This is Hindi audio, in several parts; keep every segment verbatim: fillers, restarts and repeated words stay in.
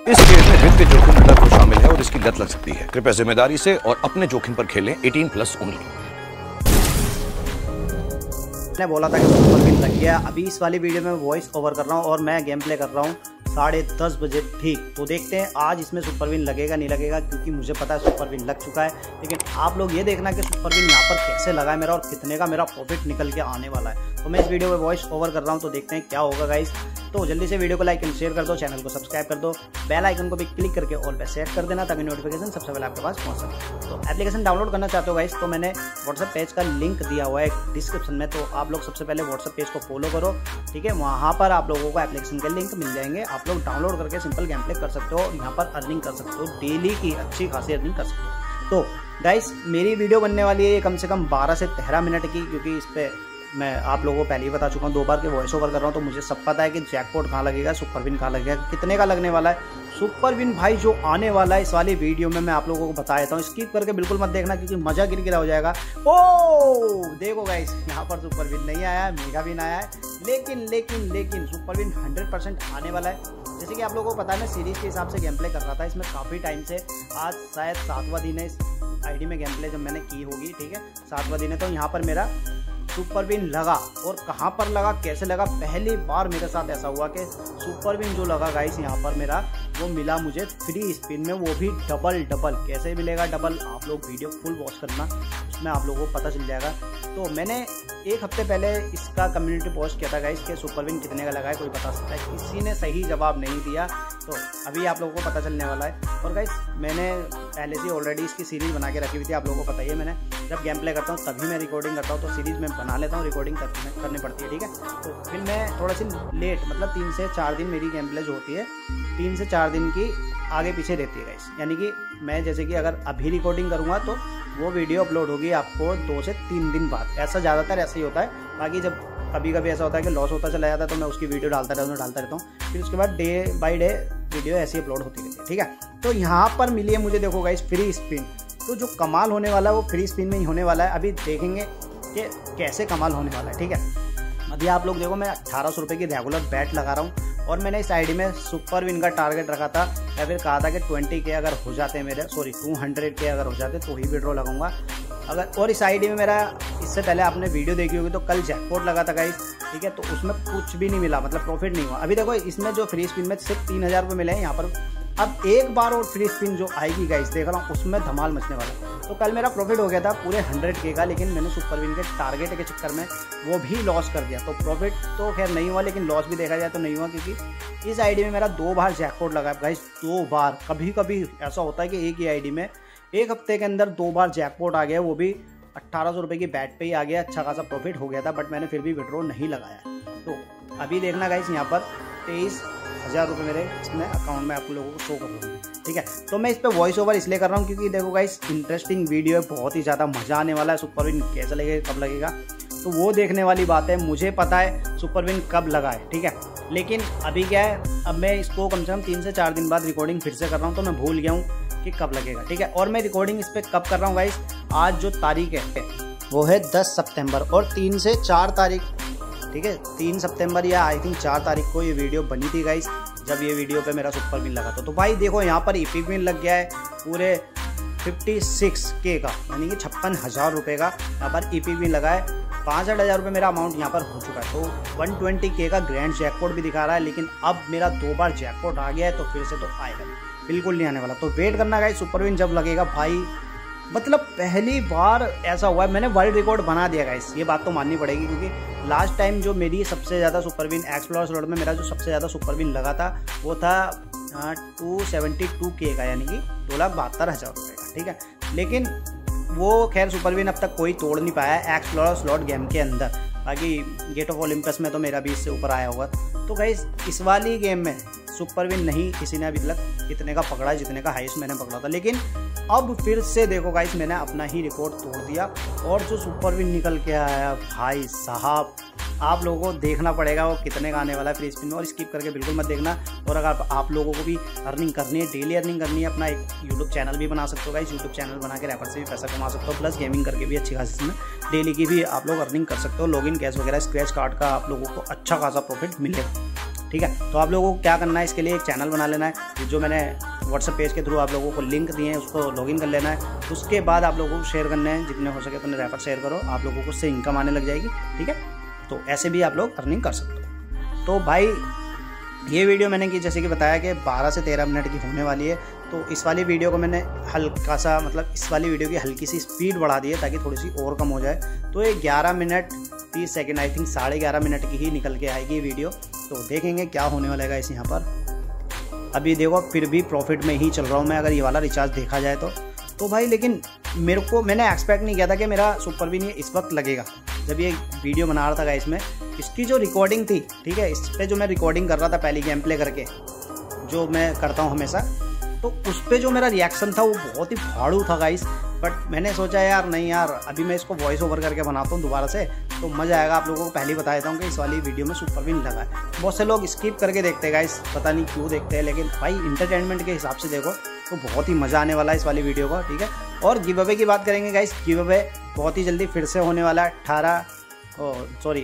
इस खेल में वित्तीय जोखिम को शामिल है और इसकी लत लग सकती है। कृपया जिम्मेदारी से और अपने जोखिम पर खेलें। अठारह प्लस ओनली। मैंने बोला था कि सुपर विन लग गया। अभी इस वाली वीडियो में वॉइस ओवर कर रहा हूँ और मैं गेम प्ले कर रहा हूँ साढ़े दस बजे ठीक। तो देखते हैं आज इसमें सुपर विन लगेगा नहीं लगेगा, क्योंकि मुझे पता है सुपर विन लग चुका है। लेकिन आप लोग ये देखना कि सुपर विन यहाँ पर कैसे लगा है मेरा और कितने का मेरा प्रॉफिट निकल के आने वाला है। तो मैं इस वीडियो में वॉइस ओवर कर रहा हूँ, तो देखते हैं क्या होगा गाइस। तो जल्दी से वीडियो को लाइक एंड शेयर कर दो, चैनल को सब्सक्राइब कर दो, बेल आइकन को भी क्लिक करके ऑल पे सेट कर देना ताकि नोटिफिकेशन सबसे पहले आपके पास पहुंच सके। तो एप्लीकेशन डाउनलोड करना चाहते हो गाइस, तो मैंने व्हाट्सएप पेज का लिंक दिया हुआ है डिस्क्रिप्शन में। तो आप लोग सबसे पहले व्हाट्सएप पेज को फॉलो करो, ठीक है। वहाँ पर आप लोगों को एप्लीकेशन के लिंक मिल जाएंगे। आप लोग डाउनलोड करके सिंपल गेम प्ले कर सकते हो, यहाँ पर अर्निंग कर सकते हो, डेली की अच्छी खासी अर्निंग कर सकते हो। तो गाइस मेरी वीडियो बनने वाली है कम से कम बारह से तेरह मिनट की, क्योंकि इस पर मैं आप लोगों को पहले ही बता चुका हूँ, दो बार के वॉइस ओवर कर रहा हूँ। तो मुझे सब पता है कि जैकपॉट कहाँ लगेगा, सुपर विन कहाँ लगेगा, कितने का लगने वाला है। सुपर विन भाई जो आने वाला है इस वाली वीडियो में मैं आप लोगों को बता देता हूँ। स्किप करके बिल्कुल मत देखना, क्योंकि मजा गिर गिरा हो जाएगा। ओ देखो गाइस, यहाँ पर सुपर विन नहीं आया है, मेगा विन आया है। लेकिन लेकिन लेकिन सुपर विन हंड्रेड परसेंट आने वाला है। जैसे कि आप लोगों को पता है मैं सीरीज के हिसाब से गेम प्ले कर रहा था इसमें काफ़ी टाइम से। आज शायद सातवां दिन है इस आईडी में गेम प्ले जब मैंने की होगी, ठीक है, सातवां दिन है। तो यहाँ पर मेरा सुपर विन लगा, और कहाँ पर लगा, कैसे लगा, पहली बार मेरे साथ ऐसा हुआ कि सुपर विन जो लगा गाइस यहाँ पर मेरा वो मिला मुझे फ्री स्पिन में, वो भी डबल डबल। कैसे मिलेगा डबल, आप लोग वीडियो फुल वॉच करना, उसमें आप लोगों को पता चल जाएगा। तो मैंने एक हफ्ते पहले इसका कम्युनिटी पोस्ट किया था गाइस कि सुपर विन कितने का लगा है, कोई बता सकता है। किसी ने सही जवाब नहीं दिया, तो अभी आप लोगों को पता चलने वाला है। और गाइस मैंने पहले से ऑलरेडी इसकी सीरीज बना के रखी हुई थी, आप लोगों को पता ही है। मैंने जब गेम प्ले करता हूँ तभी मैं रिकॉर्डिंग करता हूँ, तो सीरीज में बना लेता हूँ, रिकॉर्डिंग करनी पड़ती है, ठीक है। तो फिर मैं थोड़ा सी लेट, मतलब तीन से चार दिन मेरी गेम प्ले जो होती है तीन से चार दिन की आगे पीछे रहती है गाइस। यानी कि मैं जैसे कि अगर अभी रिकॉर्डिंग करूँगा तो वो वीडियो अपलोड होगी आपको दो से तीन दिन बाद। ऐसा ज़्यादातर ऐसा ही होता है। बाकी जब कभी कभी ऐसा होता है कि लॉस होता चला जाता है तो मैं उसकी वीडियो डालता रहता हूँ डालता रहता हूँ फिर उसके बाद डे बाई डे वीडियो ऐसी अपलोड होती रहती है, ठीक है। तो यहाँ पर मिली है मुझे, देखो गाइस, फ्री स्पिन। तो जो कमाल होने वाला है वो फ्री स्पिन में ही होने वाला है। अभी देखेंगे कि कैसे कमाल होने वाला है, ठीक है। अभी आप लोग देखो, मैं अठारह सौ रुपये की रेगुलर बैट लगा रहा हूँ, और मैंने इस आईडी में सुपर विन का टारगेट रखा था, या फिर कहा था कि ट्वेंटी के अगर हो जाते मेरे, सॉरी टू हंड्रेड के अगर हो जाते तो ही विड्रॉ लगाऊंगा अगर। और इस आईडी में मेरा, इससे पहले आपने वीडियो देखी होगी, तो कल जैकपॉट लगा था गाइस, ठीक है। तो उसमें कुछ भी नहीं मिला, मतलब प्रॉफिट नहीं हुआ। अभी देखो इसमें जो फ्री स्पिन में सिर्फ तीन हज़ार रुपये मिले हैं यहाँ पर। अब एक बार और फ्री स्पिन जो आएगी गाइस, देख रहा हूँ उसमें धमाल मचने वाला है। तो कल मेरा प्रॉफिट हो गया था पूरे हंड्रेड के का, लेकिन मैंने सुपर विन के टारगेट के चक्कर में वो भी लॉस कर दिया। तो प्रॉफिट तो खैर नहीं हुआ, लेकिन लॉस भी देखा जाए तो नहीं हुआ, क्योंकि इस आईडी में मेरा दो बार जैकपॉट लगा है गाइस, दो बार। कभी कभी ऐसा होता है कि एक ही आईडी में एक हफ्ते के अंदर दो बार जैकपॉट आ गया, वो भी अट्ठारह सौ रुपये की बैट पे ही आ गया। अच्छा खासा प्रॉफिट हो गया था, बट मैंने फिर भी विड्रॉ नहीं लगाया। तो अभी देखना गाइस, यहाँ पर तेईस हज़ार रुपये मेरे इसमें अकाउंट में आप लोगों को शो कर दूँगा, ठीक है। तो मैं इस पर वॉइस ओवर इसलिए कर रहा हूँ क्योंकि देखो गाइस इंटरेस्टिंग वीडियो है, बहुत ही ज़्यादा मज़ा आने वाला है। सुपर विन कैसे लगेगा, कब लगेगा, तो वो देखने वाली बात है। मुझे पता है सुपर विन कब लगा है, ठीक है। लेकिन अभी क्या है, अब मैं इसको कम से कम तीन से चार दिन बाद रिकॉर्डिंग फिर से कर रहा हूँ, तो मैं भूल गया हूँ कि कब लगेगा, ठीक है। और मैं रिकॉर्डिंग इस पर कब कर रहा हूँ गाइस, आज जो तारीख है वो है दस सितंबर, और तीन से चार तारीख, ठीक है, तीन सितंबर या आई थिंक चार तारीख को ये वीडियो बनी थी गाइस, जब ये वीडियो पे मेरा सुपर विन लगा था। तो भाई देखो यहाँ पर इपिक विन लग गया है पूरे छप्पन के का, यानी कि छप्पन हज़ार रुपये का यहाँ पर इपिक विन लगा है। पाँसठ हज़ार रुपये मेरा अमाउंट यहाँ पर हो चुका है। तो वन ट्वेंटी के का ग्रैंड जैकपॉट भी दिखा रहा है, लेकिन अब मेरा दो बार जैकपॉट आ गया है, तो फिर से तो आएगा बिल्कुल नहीं आने वाला। तो वेट करना गाइस, सुपर विन जब लगेगा भाई, मतलब पहली बार ऐसा हुआ है। मैंने वर्ल्ड रिकॉर्ड बना दिया गाइस, ये बात तो माननी पड़ेगी, क्योंकि लास्ट टाइम जो मेरी सबसे ज़्यादा सुपर विन एक्सप्लोरर स्लॉट में मेरा जो सबसे ज़्यादा सुपर विन लगा था वो था टू सेवेंटी टू के का, यानी कि दो लाख बहत्तर हज़ार रुपये का, ठीक है। लेकिन वो खैर सुपर विन अब तक कोई तोड़ नहीं पाया है एक्सप्लोरर स्लॉट गेम के अंदर। बाकी गेट ऑफ ओलंपस में तो मेरा भी इससे ऊपर आया होगा। तो गाइस इस वाली गेम में सुपर विन नहीं किसी ने अभी तक इतने का पकड़ा जितने का हाईएस्ट मैंने पकड़ा था। लेकिन अब फिर से देखो गाइस, मैंने अपना ही रिकॉर्ड तोड़ दिया, और जो सुपर विन निकल के आया भाई साहब, आप लोगों को देखना पड़ेगा वो कितने का आने वाला है फ्री स्पिन में, और स्किप करके बिल्कुल मत देखना। और अगर आप लोगों को भी अर्निंग करनी है, डेली अर्निंग करनी है, अपना एक यूट्यूब चैनल भी बना सकते हो गाइस। यूट्यूब चैनल बना के रेफर से भी पैसा कमा सकते हो, प्लस गेमिंग करके भी अच्छी खासी इसमें डेली की भी आप लोग अर्निंग कर सकते हो। लॉगिन कैश वगैरह स्क्रैच कार्ड का आप लोगों को अच्छा खासा प्रॉफिट मिलेगा। ठीक है। तो आप लोगों को क्या करना है, इसके लिए एक चैनल बना लेना है, जो मैंने व्हाट्सएप पेज के थ्रू आप लोगों को लिंक दिए हैं उसको लॉगिन कर लेना है। उसके बाद आप लोगों को शेयर करने हैं, जितने हो सके उतने रेफर शेयर करो, आप लोगों को उससे इनकम आने लग जाएगी, ठीक है। तो ऐसे भी आप लोग अर्निंग कर सकते हो। तो भाई ये वीडियो मैंने की जैसे कि बताया कि बारह से तेरह मिनट की होने वाली है। तो इस वाली वीडियो को मैंने हल्का सा मतलब इस वाली वीडियो की हल्की सी स्पीड बढ़ा दी है ताकि थोड़ी सी और कम हो जाए। तो ये ग्यारह मिनट तीस सेकंड आई थिंक साढ़े ग्यारह मिनट की ही निकल के आएगी ये वीडियो। तो देखेंगे क्या होने वाला है इस यहाँ पर। अभी देखो फिर भी प्रॉफिट में ही चल रहा हूँ मैं, अगर ये वाला रिचार्ज देखा जाए तो तो भाई लेकिन मेरे को मैंने एक्सपेक्ट नहीं किया था कि मेरा सुपर विन ये इस वक्त लगेगा। जब ये वीडियो बना रहा था गाइस में, इसकी जो रिकॉर्डिंग थी, ठीक है, इस पर जो मैं रिकॉर्डिंग कर रहा था पहली गेम प्ले करके, जो मैं करता हूँ हमेशा, तो उस पर जो मेरा रिएक्शन था वो बहुत ही फाड़ू था गाइस। बट मैंने सोचा यार नहीं यार, अभी मैं इसको वॉइस ओवर करके बनाता हूँ दोबारा से तो मज़ा आएगा। आप लोगों को पहले ही बता देता हूँ कि इस वाली वीडियो में सुपर विन लगा है। बहुत से लोग स्किप करके देखते हैं गाइस, पता नहीं क्यों देखते हैं, लेकिन भाई इंटरटेनमेंट के हिसाब से देखो तो बहुत ही मज़ा आने वाला है इस वाली वीडियो का, ठीक है। और गिव अवे की बात करेंगे गाइस, गिव अवे बहुत ही जल्दी फिर से होने वाला है। अठारह सॉरी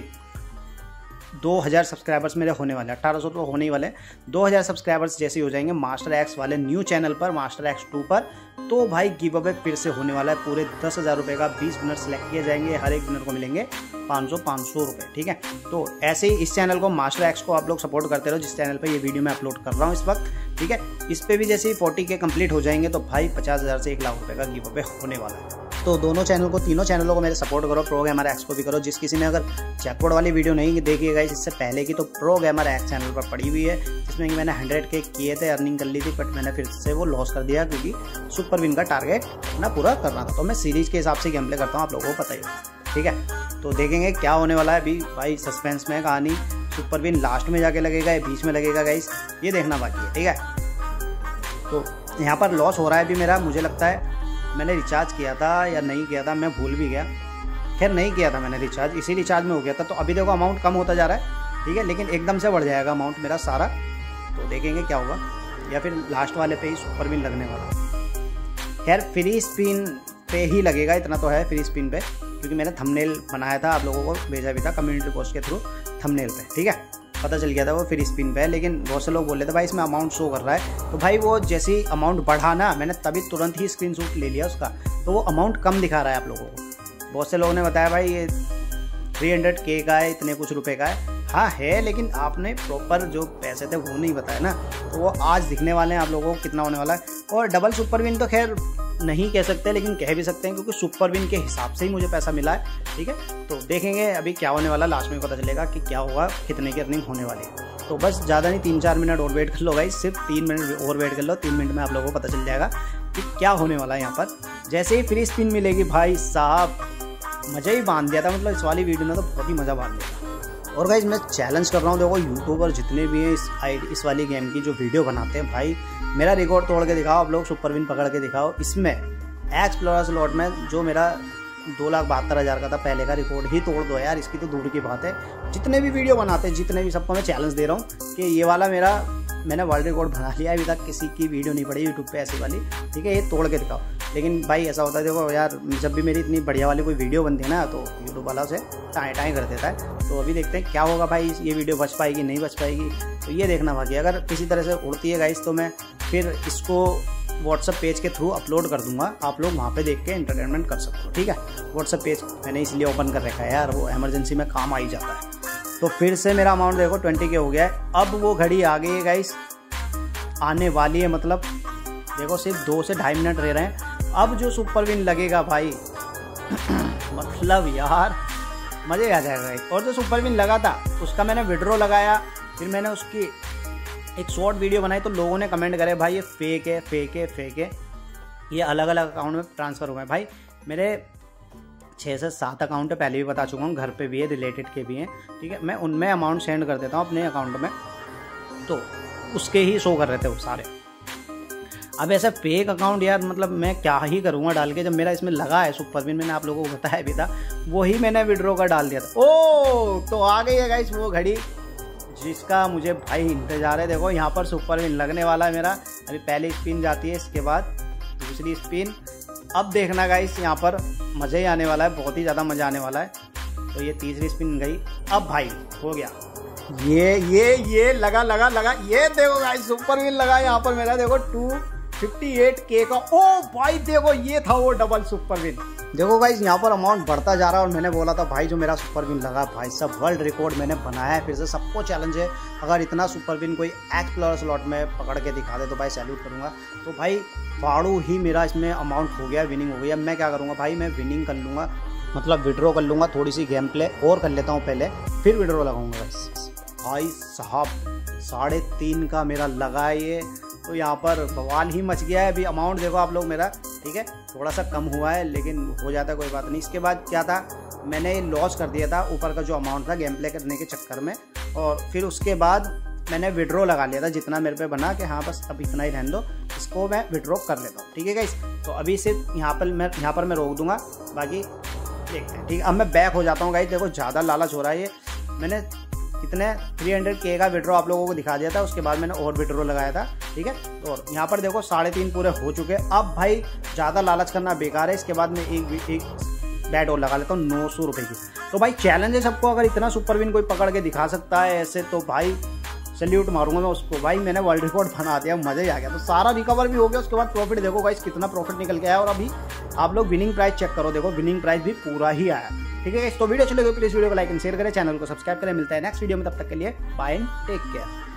दो हज़ार सब्सक्राइबर्स मेरे होने वाले हैं, अठारह सौ तो होने ही वाले, दो हज़ार सब्सक्राइबर्स जैसे ही हो जाएंगे मास्टर एक्स वाले न्यू चैनल पर, मास्टर एक्स टू पर, तो भाई गिव अवे फिर से होने वाला है। पूरे दस हज़ार रुपये का बीस विनर सेलेक्ट किए जाएंगे, हर एक विनर को मिलेंगे पाँच सौ पाँच सौ रुपये, ठीक है। तो ऐसे ही इस चैनल को, मास्टर एक्स को आप लोग सपोर्ट करते रहो, जिस चैनल पर ये वीडियो मैं अपलोड कर रहा हूँ इस वक्त, ठीक है। इस पर भी जैसे ही फोर्टी के कम्प्लीट हो जाएंगे तो भाई पचास हज़ार से एक लाख रुपये का गिव अवे होने वाला है। तो दोनों चैनल को, तीनों चैनलों को मेरे सपोर्ट करो, प्रो गेमर एक्स को भी करो। जिस किसी ने अगर जैकपॉट वाली वीडियो नहीं देखी है इससे पहले की, तो प्रो गेमर एक्स चैनल पर पड़ी हुई है, जिसमें कि मैंने हंड्रेड के किए थे, अर्निंग कर ली थी, बट मैंने फिर से वो लॉस कर दिया क्योंकि सुपर विन का टारगेट अपना पूरा करना था। तो मैं सीरीज के हिसाब से गेम प्ले करता हूँ, आप लोगों को पता ही है, ठीक है। तो देखेंगे क्या होने वाला है। अभी भाई सस्पेंस में कहानी, सुपर विन लास्ट में जाके लगेगा या बीच में लगेगा गाइस, ये देखना बाकी है, ठीक है। तो यहाँ पर लॉस हो रहा है अभी मेरा, मुझे लगता है मैंने रिचार्ज किया था या नहीं किया था, मैं भूल भी गया। खैर नहीं किया था मैंने रिचार्ज, इसी रिचार्ज में हो गया था। तो अभी देखो अमाउंट कम होता जा रहा है, ठीक है, लेकिन एकदम से बढ़ जाएगा अमाउंट मेरा सारा। तो देखेंगे क्या होगा, या फिर लास्ट वाले पे ही सुपर विन लगने वाला। खैर फ्री स्पिन पे ही लगेगा, इतना तो है फ्री स्पिन पे, क्योंकि मैंने थंबनेल बनाया था, आप लोगों को भेजा भी था कम्युनिटी पोस्ट के थ्रू थंबनेल पे, ठीक है, पता चल गया था वो फ्री स्पिन पे है। लेकिन बहुत से लोग बोल रहे थे भाई इसमें अमाउंट शो कर रहा है, तो भाई वो जैसे ही अमाउंट बढ़ा ना, मैंने तभी तुरंत ही स्क्रीनशॉट ले लिया उसका, तो वो अमाउंट कम दिखा रहा है आप लोगों को। बहुत से लोगों ने बताया भाई ये थ्री हंड्रेड के का है, इतने कुछ रुपए का है। हाँ है, लेकिन आपने प्रॉपर जो पैसे थे वो नहीं बताया ना, तो वो आज दिखने वाले हैं आप लोगों को कितना होने वाला है। और डबल सुपर विन तो खैर नहीं कह सकते, लेकिन कह भी सकते हैं क्योंकि सुपर विन के हिसाब से ही मुझे पैसा मिला है, ठीक है। तो देखेंगे अभी क्या होने वाला, लास्ट में पता चलेगा कि क्या होगा, कितने की अर्निंग होने वाली है। तो बस ज़्यादा नहीं, तीन चार मिनट और वेट कर लो भाई, सिर्फ तीन मिनट और वेट कर लो, तीन मिनट में आप लोगों को पता चल जाएगा कि क्या होने वाला है यहाँ पर। जैसे ही फ्री स्पिन मिलेगी भाई साहब मज़ा ही बांध दिया था, मतलब इस वाली वीडियो में तो बहुत ही मज़ा बांध दिया। और गाइस मैं चैलेंज कर रहा हूँ, देखो यूट्यूबर जितने भी हैं इस इस वाली गेम की जो वीडियो बनाते हैं, भाई मेरा रिकॉर्ड तोड़ के दिखाओ, आप लोग सुपर विन पकड़ के दिखाओ। इसमें एक्सप्लोरर स्लॉट में जो मेरा दो लाख बहत्तर हज़ार का था पहले का, रिकॉर्ड ही तोड़ दो यार, इसकी तो दूर की बात है। जितने भी वीडियो बनाते हैं, जितने भी, सबको मैं चैलेंज दे रहा हूँ कि ये वाला मेरा मैंने वर्ल्ड रिकॉर्ड बना लिया, अभी तक किसी की वीडियो नहीं पड़ी यूट्यूब पे ऐसी वाली, ठीक है, ये तोड़ के दिखाओ। लेकिन भाई ऐसा होता है, देखो यार जब भी मेरी इतनी बढ़िया वाली कोई वीडियो बनती है ना, तो यूट्यूब वाला उसे टाएँ टाएँ कर देता है। तो अभी देखते हैं क्या होगा भाई, ये वीडियो बच पाएगी नहीं बच पाएगी, तो ये देखना बाकी। अगर किसी तरह से उड़ती है गाइस तो मैं फिर इसको व्हाट्सएप पेज के थ्रू अपलोड कर दूंगा, आप लोग वहाँ पे देख के एंटरटेनमेंट कर सकते हो, ठीक है। व्हाट्सएप पेज मैंने इसलिए ओपन कर रखा है यार, वो इमरजेंसी में काम आ ही जाता है। तो फिर से मेरा अमाउंट देखो ट्वेंटी के हो गया है। अब वो घड़ी आ गई है गाइस, आने वाली है, मतलब देखो सिर्फ दो से ढाई मिनट रह रहे हैं। अब जो सुपर विन लगेगा भाई मतलब यार मज़े आ जाएगा गाइस। और जो सुपर विन लगा था उसका मैंने विड्रॉ लगाया, फिर मैंने उसकी एक शॉर्ट वीडियो बनाई, तो लोगों ने कमेंट करे भाई ये फेक है फेक है फेक है, ये अलग अलग अकाउंट में ट्रांसफ़र हुए हैं। भाई मेरे छः से सात अकाउंट है, पहले भी बता चुका हूँ, घर पे भी है, रिलेटेड के भी हैं, ठीक है। मैं उनमें अमाउंट सेंड कर देता हूँ अपने अकाउंट में, तो उसके ही शो कर रहे थे वो सारे। अब ऐसा फेक अकाउंट यार, मतलब मैं क्या ही करूँगा डाल के, जब मेरा इसमें लगा है सुपर विन, मैंने आप लोगों को बताया भी था, वही मैंने विड्रॉ का डाल दिया था। ओ तो आ गई है गाइस वो घड़ी जिसका मुझे भाई इंतजार है। देखो यहाँ पर सुपर विन लगने वाला है मेरा, अभी पहली स्पिन जाती है, इसके बाद दूसरी स्पिन। अब देखना गाइस यहाँ पर मज़ा ही आने वाला है, बहुत ही ज़्यादा मज़ा आने वाला है। तो ये तीसरी स्पिन गई, अब भाई हो गया, ये ये ये लगा लगा लगा, ये देखो गाइस सुपर विन लगा यहाँ पर मेरा, देखो टू फिफ्टी एट के का। ओ भाई देखो ये था वो डबल सुपर विन। देखो गाइस यहाँ पर अमाउंट बढ़ता जा रहा है और मैंने बोला था भाई जो मेरा सुपर विन लगा भाई सब वर्ल्ड रिकॉर्ड मैंने बनाया है। फिर से सबको चैलेंज है, अगर इतना सुपर विन कोई एक्स प्लेयर स्लॉट में पकड़ के दिखा दे तो भाई सैल्यूट करूंगा। तो भाई फाड़ू ही मेरा इसमें अमाउंट हो गया, विनिंग हो गई। अब मैं क्या करूँगा भाई, मैं विनिंग कर लूँगा, मतलब विड्रॉ कर लूँगा, थोड़ी सी गेम प्ले और कर लेता हूँ पहले, फिर विड्रॉ लगाऊंगा। भाई साहब साढ़े तीन का मेरा लगा है ये, तो यहाँ पर बवाल ही मच गया है। अभी अमाउंट देखो आप लोग मेरा, ठीक है थोड़ा सा कम हुआ है लेकिन हो जाता है कोई बात नहीं। इसके बाद क्या था, मैंने लॉस कर दिया था ऊपर का जो अमाउंट था गेम प्ले करने के चक्कर में, और फिर उसके बाद मैंने विड्रॉ लगा लिया था जितना मेरे पे बना कि हाँ बस अब इतना ही रहने दो, इसको मैं विड्रॉ कर लेता हूँ। ठीक है गाइस, तो अभी सिर्फ यहाँ पर मैं यहाँ पर मैं रोक दूंगा, बाकी देखते हैं। ठीक है, अब मैं बैक हो जाता हूँ गाइस। देखो ज़्यादा लालच हो रहा है ये, मैंने कितने थ्री हंड्रेड के का विड्रॉ आप लोगों को दिखा दिया था, उसके बाद मैंने और विड्रॉ लगाया था। ठीक है, और यहाँ पर देखो साढ़े तीन पूरे हो चुके। अब भाई ज़्यादा लालच करना बेकार है, इसके बाद मैं एक एक बैट और लगा लेता हूँ नौ सौ रुपये की। तो भाई चैलेंज है सबको, अगर इतना सुपर विन कोई पकड़ के दिखा सकता है ऐसे तो भाई सैल्यूट मारूंगा मैं उसको। भाई मैंने वर्ल्ड रिकॉर्ड बना दिया, मज़ा ही आ गया। तो सारा रिकवर भी हो गया, उसके बाद प्रॉफिट देखो गाइस कितना प्रॉफिट निकल के आया। और अभी आप लोग विनिंग प्राइस चेक करो, देखो विनिंग प्राइस भी पूरा ही आया। ठीक है, तो वीडियो चले तो प्लीज वीडियो को लाइक एंड शेयर करें, चैनल को सब्सक्राइब करें। मिलता है नेक्स्ट वीडियो में, तब तक के लिए बाय एंड टेक केयर।